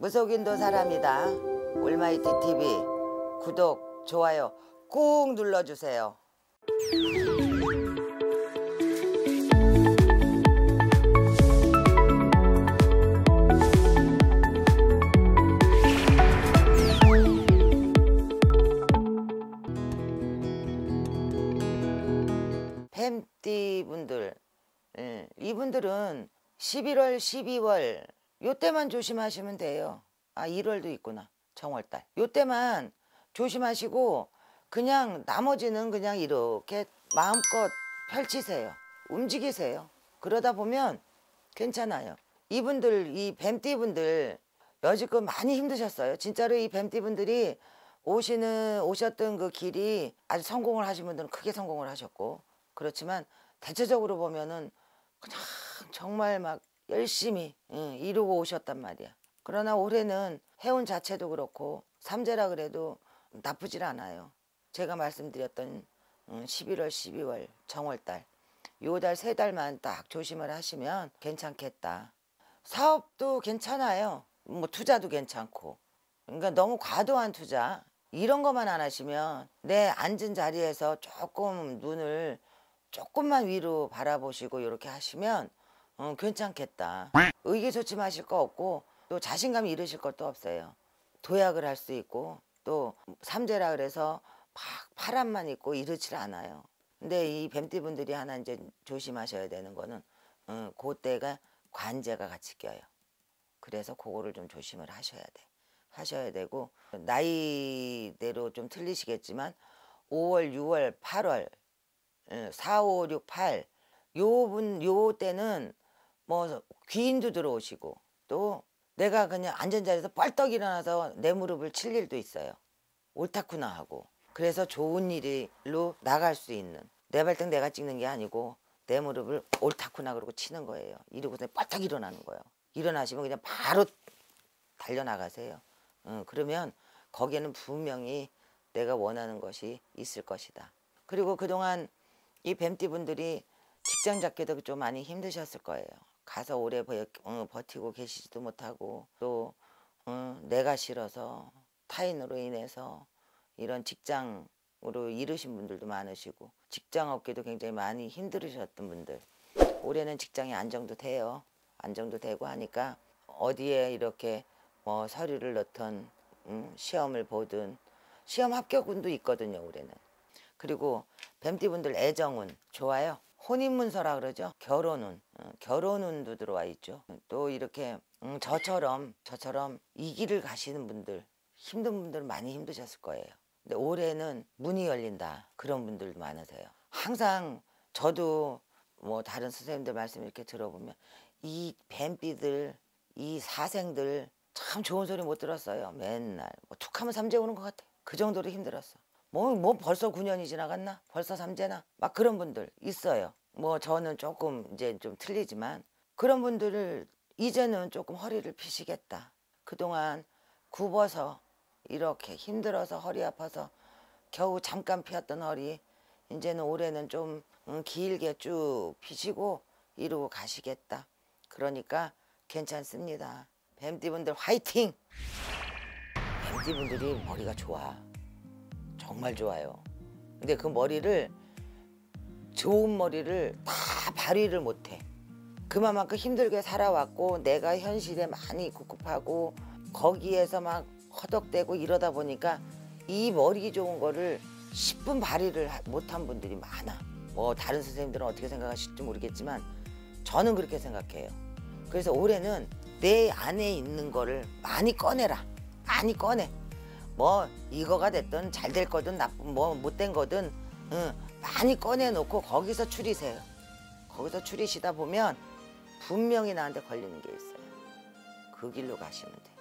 무속인도 사람이다. 올마이티 TV 구독, 좋아요 꾹 눌러주세요. 뱀띠 분들, 이분들은 11월, 12월 요때만 조심하시면 돼요. 아, 1월도 있구나. 정월달. 요때만 조심하시고 그냥 나머지는 그냥 이렇게 마음껏 펼치세요. 움직이세요. 그러다 보면 괜찮아요. 이분들, 이 뱀띠분들 여지껏 많이 힘드셨어요. 진짜로 이 뱀띠분들이 오셨던 그 길이 아주 성공을 하신 분들은 크게 성공을 하셨고, 그렇지만 대체적으로 보면은 그냥 정말 막 열심히 이루고 오셨단 말이야. 그러나 올해는 해운 자체도 그렇고 삼재라 그래도 나쁘질 않아요. 제가 말씀드렸던 11월, 12월, 정월달 요 달 세 달만 딱 조심을 하시면 괜찮겠다. 사업도 괜찮아요. 뭐 투자도 괜찮고. 그러니까 너무 과도한 투자 이런 것만 안 하시면 내 앉은 자리에서 조금 눈을 조금만 위로 바라보시고 이렇게 하시면 괜찮겠다. 의기소침하실 거 없고 또 자신감 잃으실 것도 없어요. 도약을 할 수 있고 또 삼재라 그래서 막 파란만 있고 이렇지 않아요. 근데 이 뱀띠분들이 하나 이제 조심하셔야 되는 거는 그때가 관제가 같이 껴요. 그래서 그거를 좀 조심을 하셔야 되고 나이대로 좀 틀리시겠지만 5월, 6월, 8월 4, 5, 6, 8 요 때는 뭐 귀인도 들어오시고 또 내가 그냥 앉은 자리에서 뻘떡 일어나서 내 무릎을 칠 일도 있어요. 옳다구나 하고. 그래서 좋은 일로 나갈 수 있는, 내 발등 내가 찍는 게 아니고 내 무릎을 옳다구나 그러고 치는 거예요. 이러고서 뻘떡 일어나는 거예요. 일어나시면 그냥 바로 달려나가세요. 그러면 거기에는 분명히 내가 원하는 것이 있을 것이다. 그리고 그동안 이 뱀띠분들이 직장 잡기도 좀 많이 힘드셨을 거예요. 가서 오래 버티고 계시지도 못하고 또 내가 싫어서 타인으로 인해서 이런 직장으로 잃으신 분들도 많으시고 직장 얻기도 굉장히 많이 힘들으셨던 분들, 올해는 직장이 안정도 돼요. 안정도 되고 하니까 어디에 이렇게 뭐 서류를 넣든 시험을 보든 시험 합격운도 있거든요, 올해는. 그리고 뱀띠분들 애정운 좋아요. 혼인문서라 그러죠. 결혼운도 들어와 있죠. 또 이렇게 저처럼 이 길을 가시는 분들, 힘든 분들 많이 힘드셨을 거예요. 근데 올해는 문이 열린다, 그런 분들도 많으세요. 항상 저도 뭐 다른 선생님들 말씀 이렇게 들어보면 이 뱀띠들, 이 사생들 참 좋은 소리 못 들었어요. 맨날 뭐 툭하면 삼재 오는 것 같아. 그 정도로 힘들었어. 뭐 벌써 9년이 지나갔나? 벌써 삼재나? 막 그런 분들 있어요. 뭐 저는 조금 이제 좀 틀리지만 그런 분들을 이제는 조금 허리를 펴시겠다. 그동안 굽어서 이렇게 힘들어서 허리 아파서 겨우 잠깐 펴었던 허리 이제는 올해는 좀 길게 쭉 펴시고 이러고 가시겠다. 그러니까 괜찮습니다. 뱀띠분들 화이팅! 뱀띠분들이 머리가 좋아. 정말 좋아요. 근데 그 머리를, 좋은 머리를 다 발휘를 못해. 그만큼 힘들게 살아왔고 내가 현실에 많이 kupkup하고 거기에서 막 허덕대고 이러다 보니까 이 머리 좋은 거를 10분 발휘를 못한 분들이 많아. 뭐 다른 선생님들은 어떻게 생각하실지 모르겠지만 저는 그렇게 생각해요. 그래서 올해는 내 안에 있는 거를 많이 꺼내라. 많이 꺼내. 뭐 이거가 됐든 잘 될 거든 나쁜 뭐 못된 거든 많이 꺼내놓고 거기서 추리세요. 거기서 추리시다 보면 분명히 나한테 걸리는 게 있어요. 그 길로 가시면 돼요.